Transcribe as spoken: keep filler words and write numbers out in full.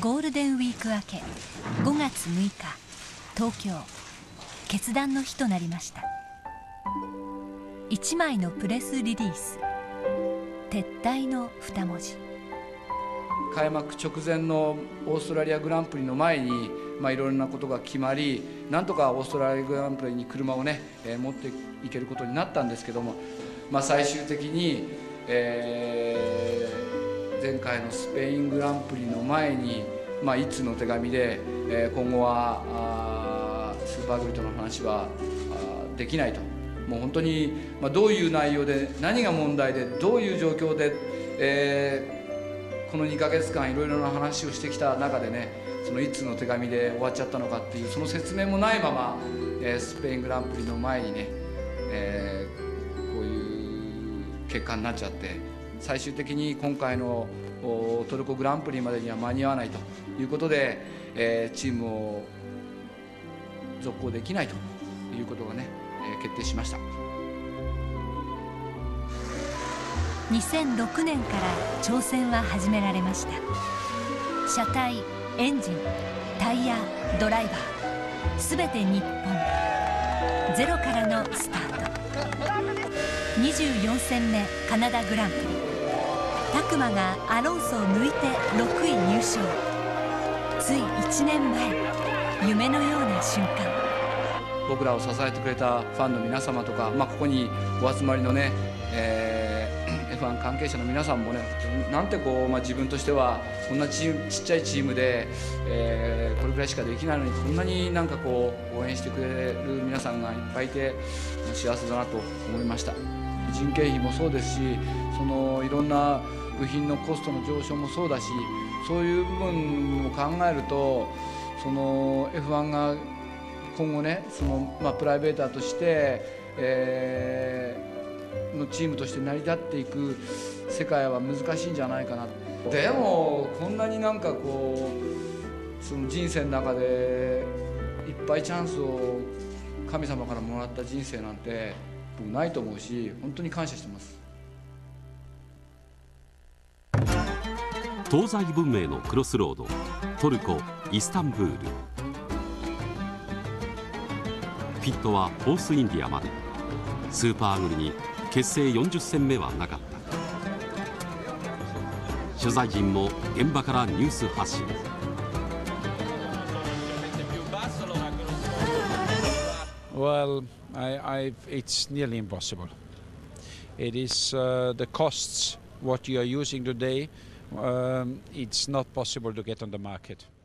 ゴールデンウィーク明けごがつむいか、東京、決断の日となりました。一枚のプレスリリース、撤退の二文字。 開幕直前のオーストラリアグランプリの前に、まあ、いろいろなことが決まり、なんとかオーストラリアグランプリに車をね、えー、持っていけることになったんですけども、まあ、最終的に、えー、前回のスペイングランプリの前に、まあ、一通の手紙で、えー、今後はあースーパーグリッドの話はあできないと。もう本当に、まあ、どういう内容で何が問題でどういう状況で、えーこのにかげつかんいろいろな話をしてきた中でね、その一通の手紙で終わっちゃったのかっていう、その説明もないまま、えー、スペイングランプリの前にね、えー、こういう結果になっちゃって、最終的に今回のトルコグランプリまでには間に合わないということで、えー、チームを続行できないということがね、えー、決定しました。 にせんろくねんから挑戦は始められました。車体、エンジン、タイヤ、ドライバー、すべて日本。ゼロからのスタート。にじゅうよんせんめカナダグランプリ、タクマがアロンソを抜いてろくい入賞。ついいちねんまえ、夢のような瞬間。 僕らを支えてくれたファンの皆様とか、まあ、ここにお集まりのね、えーエフワン 関係者の皆さんもね、なんてこう、まあ、自分としてはこんなチームちっちゃいチームで、えー、これくらいしかできないのに、こんなになんかこう応援してくれる皆さんがいっぱいいて幸せだなと思いました。人件費もそうですし、そのいろんな部品のコストの上昇もそうだし、そういう部分を考えると、その エフワン が今後ね、その、まあ、プライベーターとして、えーのチームとして成り立っていく世界は難しいんじゃないかな。でもこんなになんかこう、その人生の中でいっぱいチャンスを神様からもらった人生なんて僕ないと思うし、本当に感謝してます。 東西文明のクロスロード、トルコ・イスタンブール。ピットはホースインディアまで。スーパーアグルに結成よんじゅっせんめはなかった。取材陣も現場からニュース発信。 Well, I, I, it's nearly impossible. It is uh, the costs what you are using today. Um, it's not possible to get on the market.